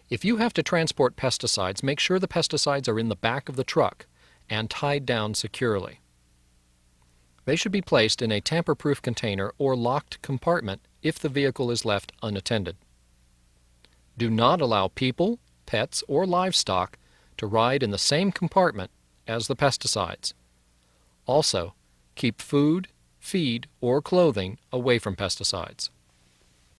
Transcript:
If you have to transport pesticides, make sure the pesticides are in the back of the truck and tied down securely. They should be placed in a tamper-proof container or locked compartment if the vehicle is left unattended. Do not allow people, pets, or livestock to ride in the same compartment as the pesticides. Also, keep food, feed, or clothing away from pesticides.